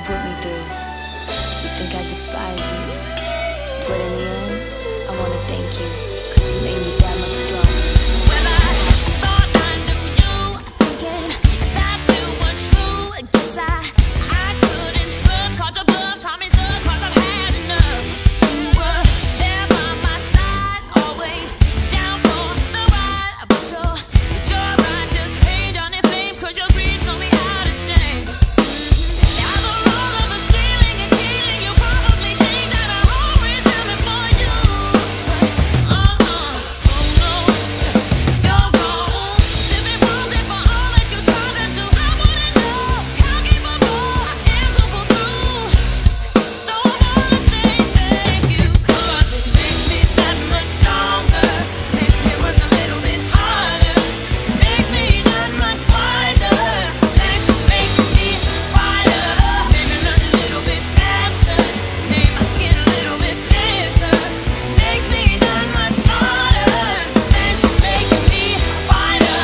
put me through. You think I despise you, but in the end, I wanna thank you, 'cause you made me that much stronger. When I thought I knew you, thinking that you were true, I guess I couldn't trust, called your bluff, taught me so, 'cause I've had enough. You were there by my side, always down for the ride, but your ride just came down in flames, 'cause your greed sold me out of shame. Now the role of the stealing and cheating, you probably think that I always am it for you, but oh no, you're wrong. Living rosy for all that you tried to do. I wanna know how capable I am to pull through. So I wanna say thank you, 'cause it makes me that much stronger, makes me work a little bit harder, makes me that much wiser. Thanks for making me wider, made me learn a little bit faster, made my skin a little bit thicker, makes me that much smarter. Thanks for making me wider.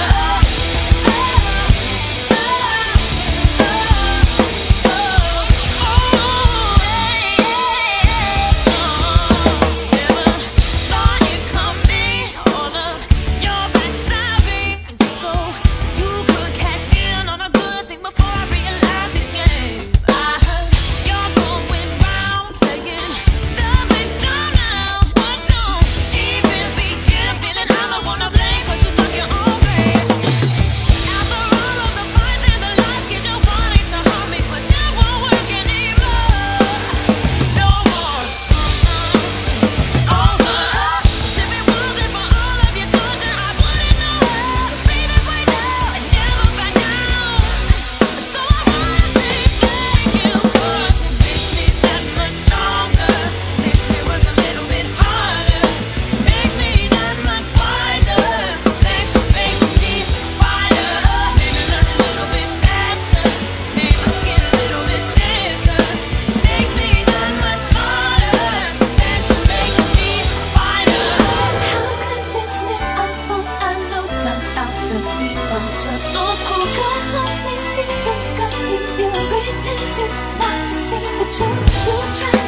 Thought it coming, all of your backstabbing, so you could cash in on a good thing before I realized your game. I heard you're going round playing the victim now, but don't even begin feeling I'm the one to blame, 'cause you took your own grave. After all of the fights and the lies, get you wanting to harm me, but that won't work anymore. No more. It's over. Sipping woozy for all of your torture. I wouldn't know how to breathe this way now and never back down. So I wanna say thank you, 'cause it makes me that much stronger, makes me work a little bit harder, makes me that much wiser. Thanks for making me wider, made me learn a little bit faster, made my skin a little bit thicker, makes me that much smarter. Thanks for making me wider. How could this man I thought I know turn out to be just so cool? Could only see the good in you, pretending not to see the truth. You try